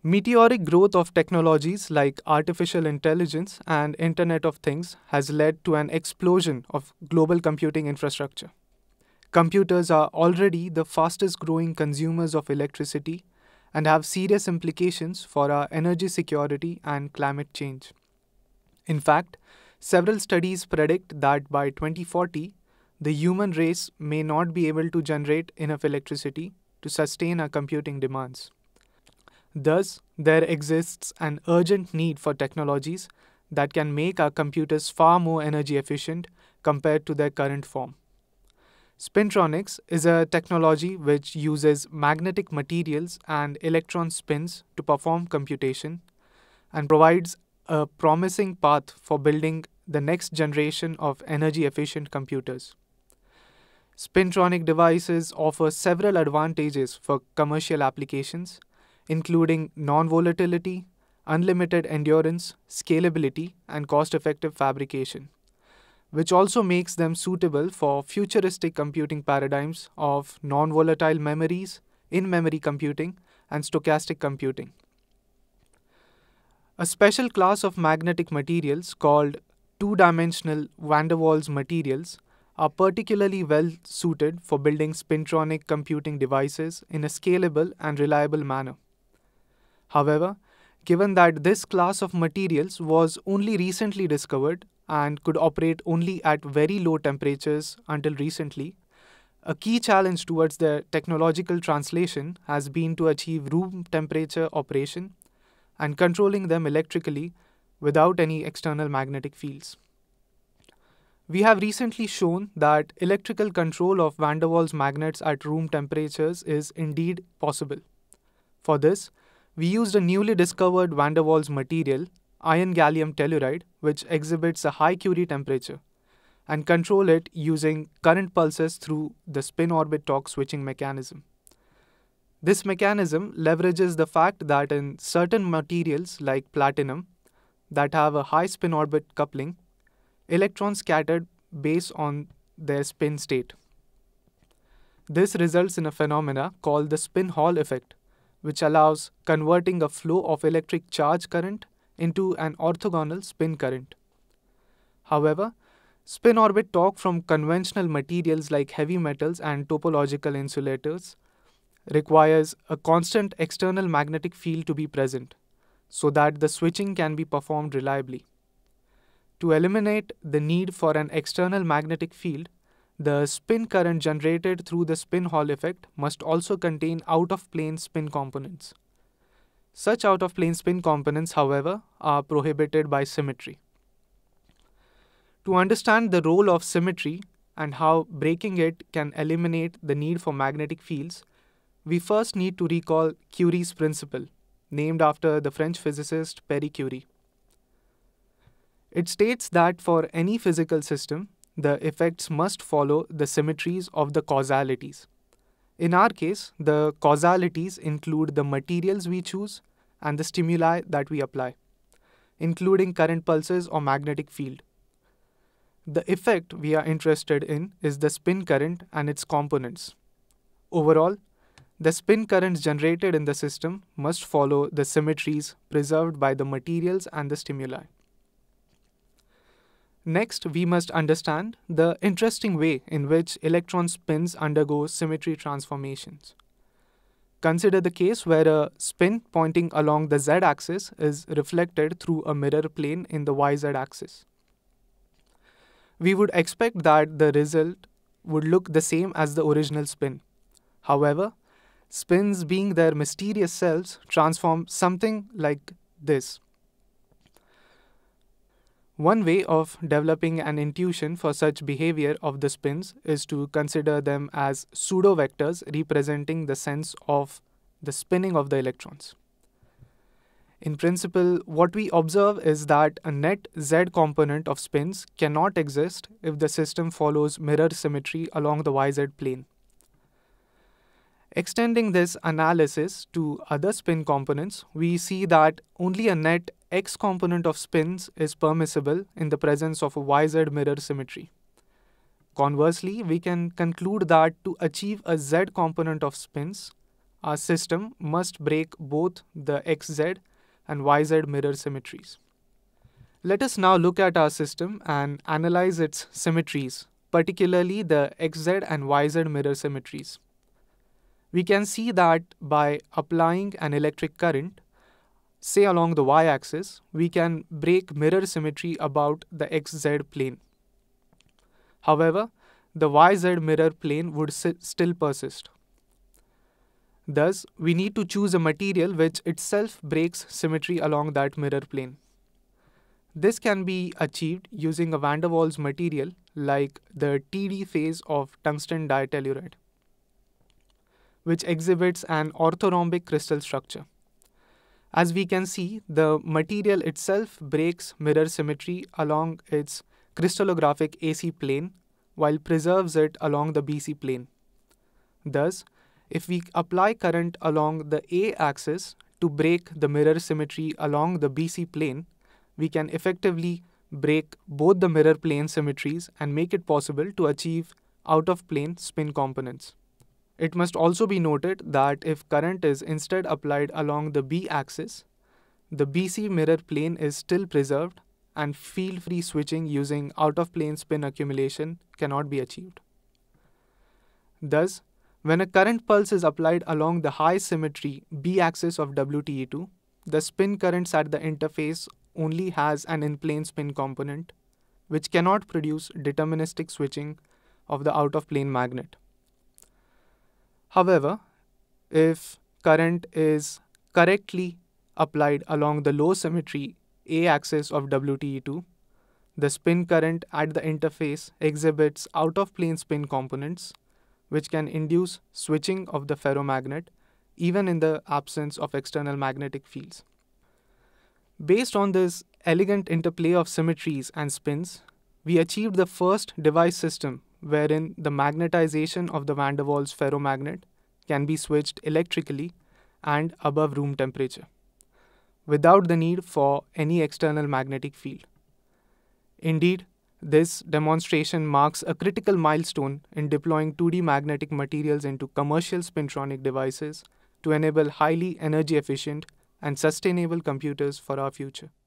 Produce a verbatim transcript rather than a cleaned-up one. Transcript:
Meteoric growth of technologies like artificial intelligence and Internet of Things has led to an explosion of global computing infrastructure. Computers are already the fastest growing consumers of electricity and have serious implications for our energy security and climate change. In fact, several studies predict that by twenty forty, the human race may not be able to generate enough electricity to sustain our computing demands. Thus, there exists an urgent need for technologies that can make our computers far more energy efficient compared to their current form. Spintronics is a technology which uses magnetic materials and electron spins to perform computation and provides a promising path for building the next generation of energy-efficient computers. Spintronic devices offer several advantages for commercial applications, including non-volatility, unlimited endurance, scalability, and cost-effective fabrication, which also makes them suitable for futuristic computing paradigms of non-volatile memories, in-memory computing, and stochastic computing. A special class of magnetic materials called two-dimensional van der Waals materials are particularly well suited for building spintronic computing devices in a scalable and reliable manner. However, given that this class of materials was only recently discovered and could operate only at very low temperatures until recently, a key challenge towards their technological translation has been to achieve room temperature operation and controlling them electrically without any external magnetic fields. We have recently shown that electrical control of van der Waals magnets at room temperatures is indeed possible. For this, we used a newly discovered van der Waals material, iron gallium telluride, which exhibits a high Curie temperature, and control it using current pulses through the spin-orbit torque switching mechanism. This mechanism leverages the fact that in certain materials like platinum that have a high spin-orbit coupling, electrons scattered based on their spin state. This results in a phenomena called the spin Hall effect, which allows converting a flow of electric charge current into an orthogonal spin current. However, spin orbit torque from conventional materials like heavy metals and topological insulators requires a constant external magnetic field to be present so that the switching can be performed reliably. To eliminate the need for an external magnetic field, the spin current generated through the spin Hall effect must also contain out-of-plane spin components. Such out-of-plane spin components, however, are prohibited by symmetry. To understand the role of symmetry and how breaking it can eliminate the need for magnetic fields, we first need to recall Curie's principle, named after the French physicist Marie Curie. It states that for any physical system, the effects must follow the symmetries of the causalities. In our case, the causalities include the materials we choose and the stimuli that we apply, including current pulses or magnetic field. The effect we are interested in is the spin current and its components. Overall, the spin currents generated in the system must follow the symmetries preserved by the materials and the stimuli. Next, we must understand the interesting way in which electron spins undergo symmetry transformations. Consider the case where a spin pointing along the z-axis is reflected through a mirror plane in the y-z axis. We would expect that the result would look the same as the original spin. However, spins, being their mysterious selves, transform something like this. One way of developing an intuition for such behavior of the spins is to consider them as pseudo-vectors representing the sense of the spinning of the electrons. In principle, what we observe is that a net z component of spins cannot exist if the system follows mirror symmetry along the y-z plane. Extending this analysis to other spin components, we see that only a net x component of spins is permissible in the presence of a y-z mirror symmetry. Conversely, we can conclude that to achieve a z component of spins, our system must break both the X Z and Y Z mirror symmetries. Let us now look at our system and analyze its symmetries, particularly the X Z and Y Z mirror symmetries. We can see that by applying an electric current, say along the y-axis, we can break mirror symmetry about the X Z plane. However, the Y Z mirror plane would still persist. Thus, we need to choose a material which itself breaks symmetry along that mirror plane. This can be achieved using a van der Waals material like the T D phase of tungsten ditelluride, which exhibits an orthorhombic crystal structure. As we can see, the material itself breaks mirror symmetry along its crystallographic A C plane while preserves it along the B C plane. Thus, if we apply current along the A axis to break the mirror symmetry along the B C plane, we can effectively break both the mirror plane symmetries and make it possible to achieve out-of-plane spin components. It must also be noted that if current is instead applied along the B axis, the B C mirror plane is still preserved and field-free switching using out-of-plane spin accumulation cannot be achieved. Thus, when a current pulse is applied along the high symmetry B axis of W T E two, the spin currents at the interface only has an in-plane spin component, which cannot produce deterministic switching of the out-of-plane magnet. However, if current is correctly applied along the low symmetry A axis of W T E two, the spin current at the interface exhibits out-of-plane spin components, which can induce switching of the ferromagnet even in the absence of external magnetic fields. Based on this elegant interplay of symmetries and spins, we achieved the first device system wherein the magnetization of the van der Waals ferromagnet can be switched electrically and above room temperature, without the need for any external magnetic field. Indeed, this demonstration marks a critical milestone in deploying two D magnetic materials into commercial spintronic devices to enable highly energy efficient and sustainable computers for our future.